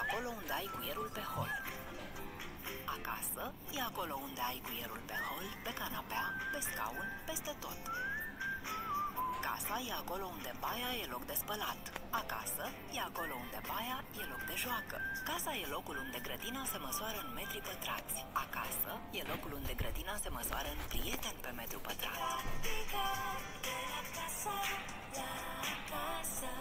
acolo unde ai cuierul pe hol. Acasă e acolo unde ai cuierul pe hol, pe canapea, pe scaun, peste tot. Casa e acolo unde baia e loc de spălat. Acasă e acolo unde baia e loc de joacă. Casa e locul unde grădina se măsoară în metri pătrați. Acasă e locul unde grădina se măsoară în prieteni pe metru pătrat. Practica de la casa, la casa.